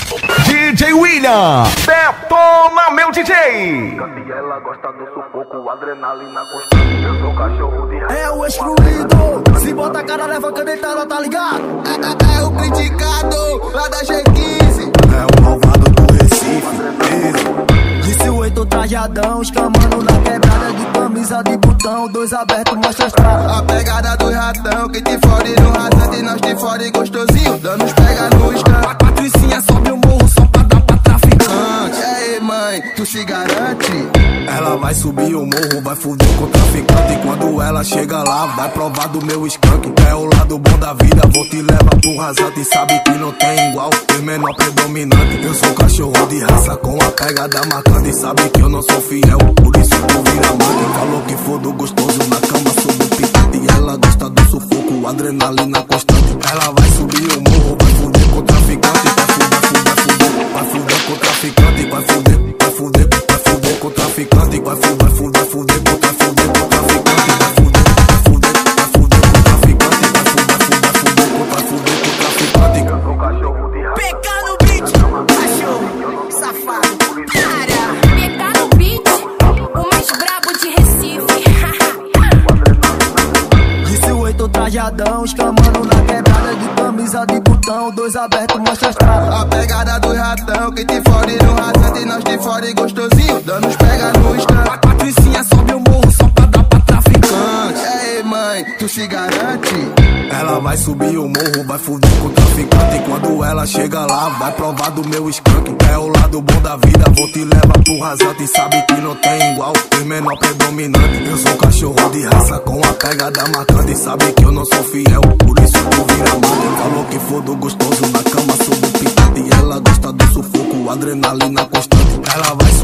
DJ William, detona meu DJ. E ela gosta do sufoco, adrenalina constante. Eu sou cachorro de raiva. É o excluído, se bota a cara leva canetada, tá ligado? É o criticado, lá da G15. É o malvado do Recife, Disse o Heitor trajadão, escamando na quebrada de camisa de botão, dois abertos, mostra as caras. A pegada do ratão, que te fode no rasante, nós te fode gostosinho, dando os pega no scan. A Patricinha sobe o morro só pra dar pra traficante. E aí mãe, tu se garante? ela vai subir o morro, vai fuder com o traficante. E quando ela chega lá, vai provar do meu skunk. É o lado bom da vida, vou te levar pro rasante. Sabe que não tem igual, tem menor predominante. Eu sou cachorro de raça com a pegada marcante. Sabe que eu não sou fiel, por isso tu vira mãe. Falou que for do gostoso na cama sob o picante. E ela gosta do sufoco, adrenalina constante. Ela vai subir o morro, vai fuder com o traficante. Vai fuder com o traficante, vai fuder com o traficante, vai fuder com o traficante, vai fuder com o traficante, vai fuder com o traficante, vai fuder com o traficante. Eu sou cachorro de raiva. PK no beat, cachorro, safado, para. PK no beat, o mais brabo de Recife. Disse o Heitor trajadão, escamando na quebrada de camisa de botão, dois abertos, mostra as caras. A pegada do ratão, que te fode no rasante, nós te fode gostosinho, dando os pega no scan. A Patricinha sobe o morro só pra dar pra traficante. E aí mãe, tu se garante? Ela vai subir o morro, vai fuder com o traficante. E quando ela chega lá, vai provar do meu skunk. É o lado bom da vida, vou te levar pro rasante. Sabe que não tem igual, tem menor predominante. Eu sou cachorro de raça com a pegada marcante. Sabe que eu não sou fiel, por isso tu vira mãe. Falou que for do gostoso na cama sob o picante. E ela gosta do sufoco, adrenalina constante. Ela vai